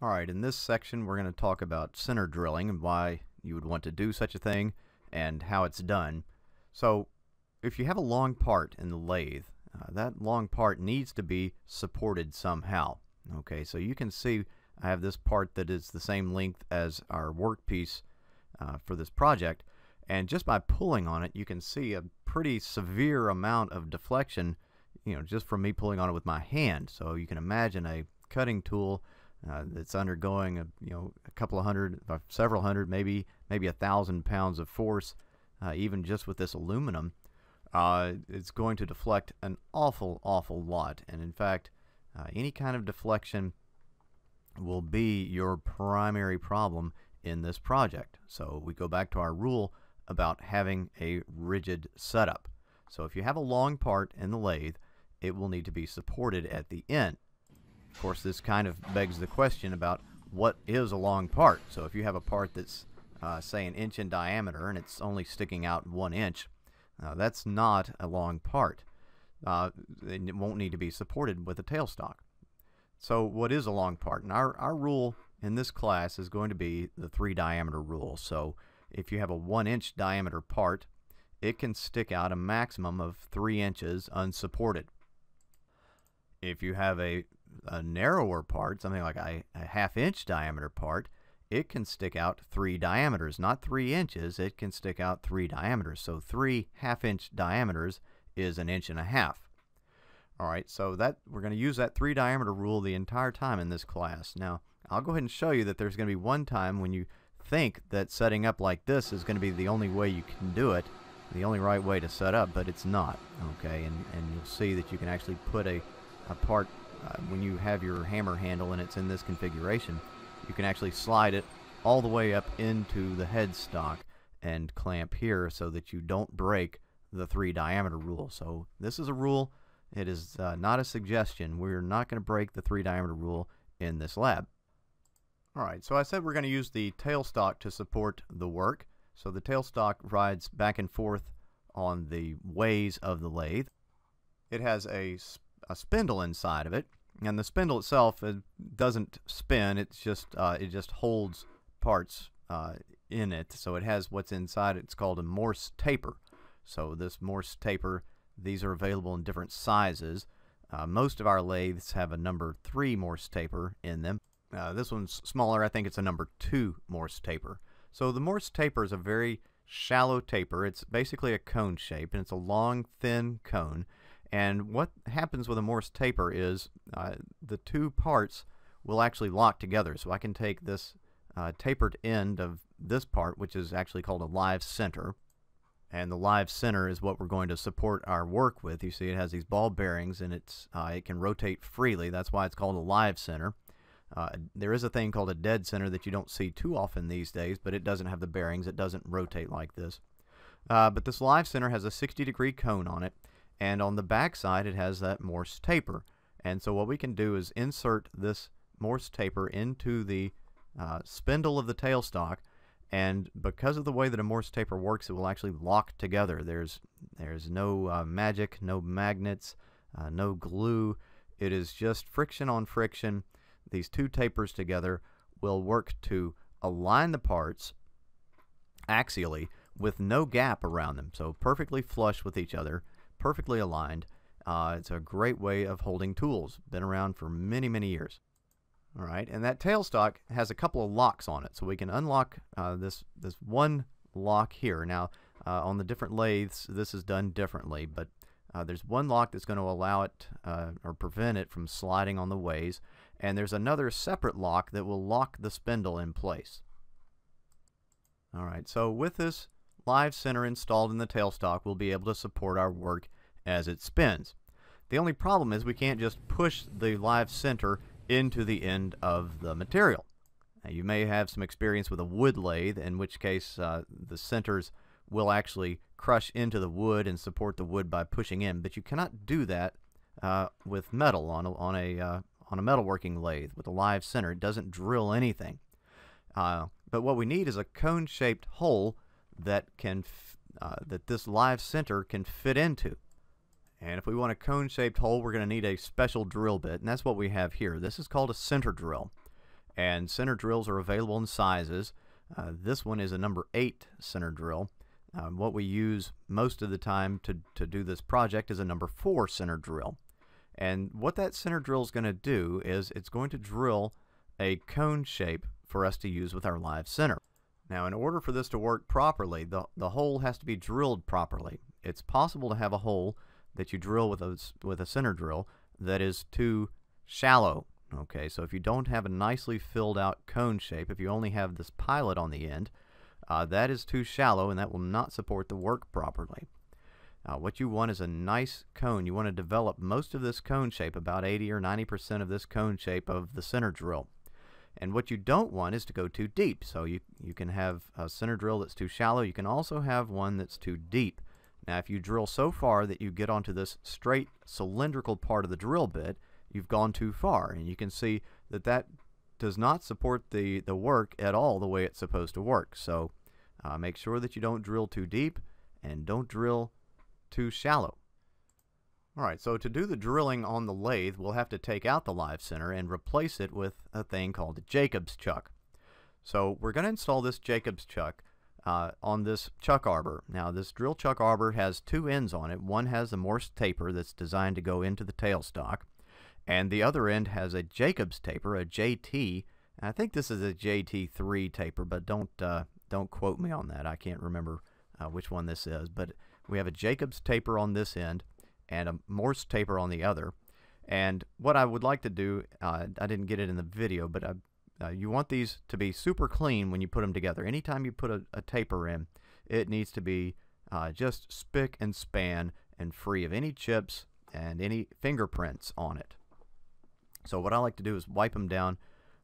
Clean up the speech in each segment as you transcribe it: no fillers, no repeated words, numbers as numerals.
Alright, in this section we're going to talk about center drilling and why you would want to do such a thing and how it's done. So if you have a long part in the lathe, that long part needs to be supported somehow. Okay, so you can see I have this part that is the same length as our workpiece for this project, and just by pulling on it you can see a pretty severe amount of deflection, just from me pulling on it with my hand. So you can imagine a cutting tool that's undergoing a couple of hundred, several hundred, maybe 1,000 pounds of force, even just with this aluminum. It's going to deflect an awful lot, and in fact any kind of deflection will be your primary problem in this project. So we go back to our rule about having a rigid setup. So if you have a long part in the lathe, it will need to be supported at the end. Of course, this kind of begs the question about what is a long part. So if you have a part that's say an inch in diameter and it's only sticking out 1 inch, that's not a long part. It won't need to be supported with a tailstock. So what is a long part? And our rule in this class is going to be the 3 diameter rule. So if you have a 1 inch diameter part, it can stick out a maximum of 3 inches unsupported. If you have a narrower part, something like a ½ inch diameter part, it can stick out 3 diameters, not 3 inches. It can stick out 3 diameters. So 3 ½ inch diameters is 1.5 inches. Alright, so that we're going to use that 3 diameter rule the entire time in this class. Now, I'll go ahead and show you that there's going to be one time when you think that setting up like this is going to be the only way you can do it, the only right way to set up, but it's not. Okay, and you'll see that you can actually put a part, when you have your hammer handle and it's in this configuration, you can actually slide it all the way up into the headstock and clamp here so that you don't break the 3 diameter rule. So this is a rule. It is not a suggestion. We're not going to break the 3 diameter rule in this lab. Alright, so I said we're going to use the tailstock to support the work. So the tailstock rides back and forth on the ways of the lathe. It has a spindle inside of it, and the spindle itself, it doesn't spin. It's just it just holds parts in it. So it has what's inside. It's called a Morse taper. So this Morse taper, these are available in different sizes. Most of our lathes have a number 3 Morse taper in them. This one's smaller. I think it's a number 2 Morse taper. So the Morse taper is a very shallow taper. It's basically a cone shape, and it's a long, thin cone. And what happens with a Morse taper is the 2 parts will actually lock together. So I can take this tapered end of this part, which is actually called a live center. And the live center is what we're going to support our work with. You see it has these ball bearings, and it can rotate freely. That's why it's called a live center. There is a thing called a dead center that you don't see too often these days, but it doesn't have the bearings. It doesn't rotate like this. But this live center has a 60-degree cone on it, and on the back side it has that Morse taper. And so what we can do is insert this Morse taper into the spindle of the tailstock, and because of the way that a Morse taper works, it will actually lock together. There's no magic, no magnets, no glue. It is just friction on friction. These 2 tapers together will work to align the parts axially with no gap around them, so perfectly flush with each other, perfectly aligned. It's a great way of holding tools. Been around for many years. Alright, and that tailstock has a couple of locks on it, so we can unlock this one lock here. Now, on the different lathes, this is done differently, but there's one lock that's going to allow it or prevent it from sliding on the ways, and there's another separate lock that will lock the spindle in place. Alright, so with this live center installed in the tailstock, we'll be able to support our work as it spins. The only problem is we can't just push the live center into the end of the material. Now, you may have some experience with a wood lathe, in which case the centers will actually crush into the wood and support the wood by pushing in, but you cannot do that with metal on a metalworking lathe with a live center. It doesn't drill anything. But what we need is a cone-shaped hole that that this live center can fit into. And if we want a cone-shaped hole, we're going to need a special drill bit, and that's what we have here. This is called a center drill. And center drills are available in sizes. This one is a number 8 center drill. What we use most of the time to do this project is a number 4 center drill. And what that center drill is going to do is it's going to drill a cone shape for us to use with our live center. Now, in order for this to work properly, the hole has to be drilled properly. It's possible to have a hole that you drill with a center drill that is too shallow. Okay, so if you don't have a nicely filled out cone shape, if you only have this pilot on the end, that is too shallow and that will not support the work properly. What you want is a nice cone. You want to develop most of this cone shape, about 80 or 90% of this cone shape of the center drill. And what you don't want is to go too deep. So you can have a center drill that's too shallow. You can also have one that's too deep. Now, if you drill so far that you get onto this straight cylindrical part of the drill bit, you've gone too far. And you can see that that does not support the work at all the way it's supposed to work. So make sure that you don't drill too deep and don't drill too shallow. Alright, so to do the drilling on the lathe, we'll have to take out the live center and replace it with a thing called a Jacobs chuck. So we're going to install this Jacobs chuck on this chuck arbor. Now, this drill chuck arbor has two ends on it. One has a Morse taper that's designed to go into the tailstock, and the other end has a Jacobs taper, a JT. I think this is a JT3 taper, but don't quote me on that. I can't remember which one this is, but we have a Jacobs taper on this end and a Morse taper on the other. And what I would like to do, I didn't get it in the video, but you want these to be super clean when you put them together. Anytime you put a taper in, it needs to be just spick and span and free of any chips and any fingerprints on it. So what I like to do is wipe them down,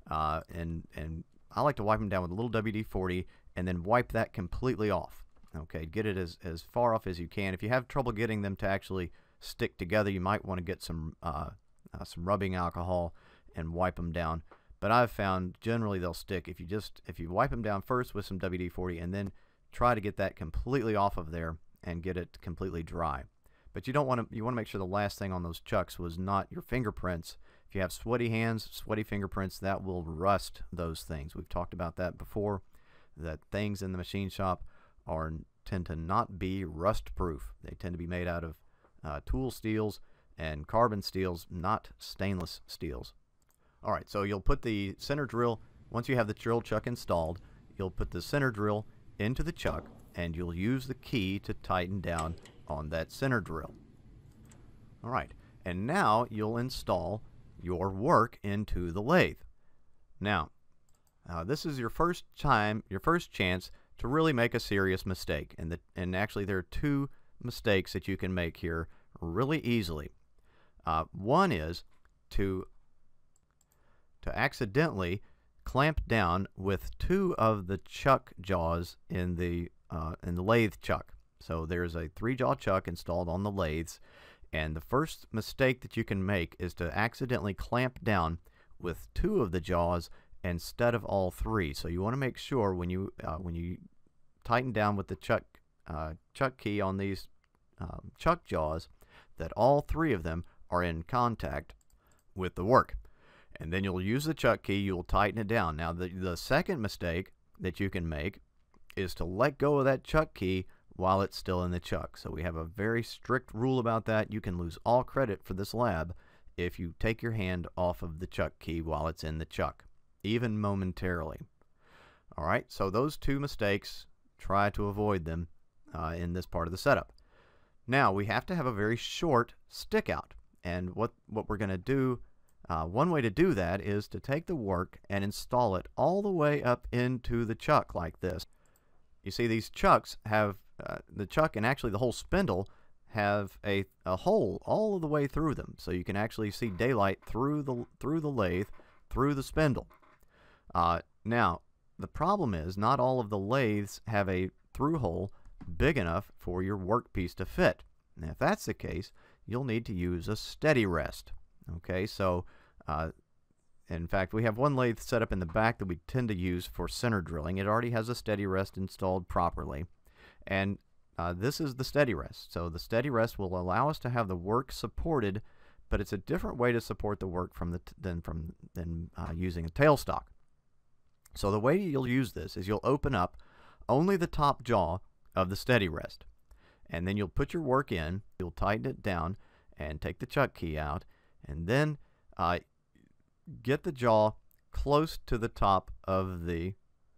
and I like to wipe them down with a little WD-40 and then wipe that completely off. Okay, get it as far off as you can. If you have trouble getting them to actually stick together, you might want to get some rubbing alcohol and wipe them down. But I've found generally they'll stick if you wipe them down first with some WD-40 and then try to get that completely off of there and get it completely dry. But you want to make sure the last thing on those chucks was not your fingerprints. If you have sweaty hands, sweaty fingerprints, that will rust those things. We've talked about that before, that things in the machine shop tend to not be rust proof. They tend to be made out of tool steels and carbon steels, not stainless steels. Alright, so you'll put the center drill, once you have the drill chuck installed, you'll put the center drill into the chuck and you'll use the key to tighten down on that center drill. Alright, and now you'll install your work into the lathe. Now, this is your first chance to really make a serious mistake, and actually there are two mistakes that you can make here really easily. One is to accidentally clamp down with two of the chuck jaws in the lathe chuck. So there's a 3-jaw chuck installed on the lathes, and the first mistake that you can make is to accidentally clamp down with two of the jaws instead of all three. So you want to make sure when you tighten down with the chuck key on these chuck jaws that all three of them are in contact with the work. And then you'll use the chuck key, you'll tighten it down. Now the second mistake that you can make is to let go of that chuck key while it's still in the chuck. So we have a very strict rule about that. You can lose all credit for this lab if you take your hand off of the chuck key while it's in the chuck, even momentarily. Alright, so those two mistakes, try to avoid them in this part of the setup. Now we have to have a very short stick out, and what we're going to do, one way to do that is to take the work and install it all the way up into the chuck like this. You see, these chucks have the chuck and actually the whole spindle have a hole all the way through them, so you can actually see daylight through the lathe, through the spindle. Now the problem is not all of the lathes have a through hole big enough for your workpiece to fit. Now, if that's the case, you'll need to use a steady rest. Okay, so in fact, we have one lathe set up in the back that we tend to use for center drilling. It already has a steady rest installed properly, and this is the steady rest. So the steady rest will allow us to have the work supported, but it's a different way to support the work than using a tailstock. So the way you'll use this is you'll open up only the top jaw of the steady rest, and then you'll put your work in, you'll tighten it down, and take the chuck key out, and then get the jaw close to the top of the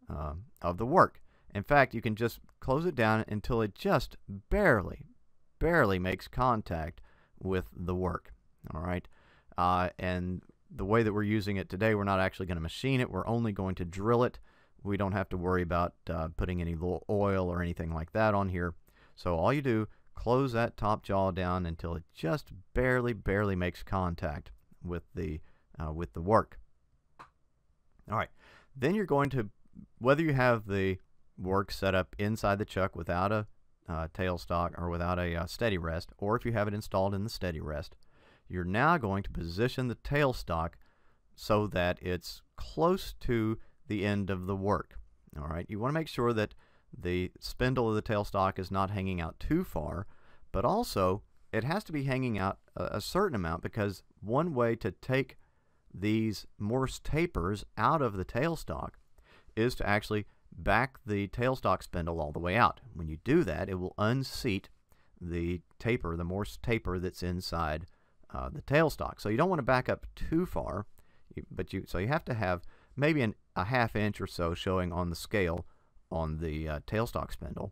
work. In fact, you can just close it down until it just barely makes contact with the work. All right, and the way that we're using it today, we're not actually going to machine it. We're only going to drill it. We don't have to worry about putting any oil or anything like that on here. So all you do, close that top jaw down until it just barely makes contact with the work. All right, then you're going to, whether you have the work set up inside the chuck without a tailstock or without a steady rest, or if you have it installed in the steady rest, you're now going to position the tailstock so that it's close to the end of the work. All right, you want to make sure that the spindle of the tailstock is not hanging out too far, but also it has to be hanging out a certain amount, because one way to take these Morse tapers out of the tailstock is to actually back the tailstock spindle all the way out. When you do that, it will unseat the taper, the Morse taper that's inside the tailstock. So you don't want to back up too far, so you have to have maybe a ½ inch or so showing on the scale on the tailstock spindle,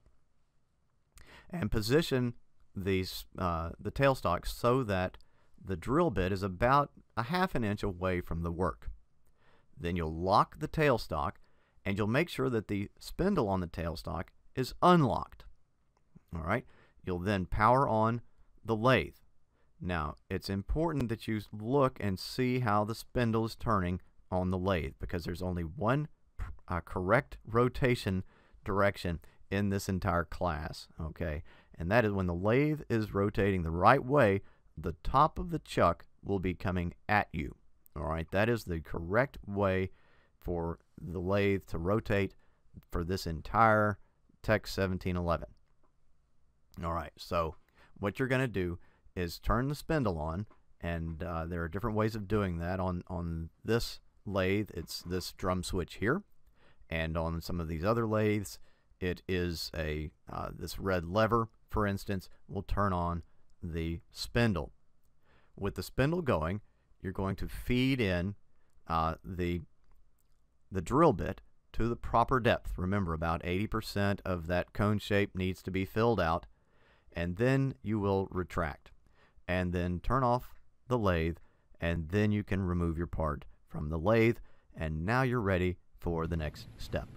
and position the tailstock so that the drill bit is about a ½ inch away from the work. Then you'll lock the tailstock, and you'll make sure that the spindle on the tailstock is unlocked. All right, you'll then power on the lathe. Now, it's important that you look and see how the spindle is turning on the lathe, because there's only one correct rotation direction in this entire class, okay? And that is when the lathe is rotating the right way, the top of the chuck will be coming at you. All right, that is the correct way for the lathe to rotate for this entire Tech 1711. All right, so what you're going to do is turn the spindle on, and there are different ways of doing that. On this lathe, it's this drum switch here, and on some of these other lathes, it is this red lever, for instance, will turn on the spindle. With the spindle going, you're going to feed in the drill bit to the proper depth. Remember, about 80% of that cone shape needs to be filled out, and then you will retract, and then turn off the lathe, and then you can remove your part from the lathe, and now you're ready for the next step.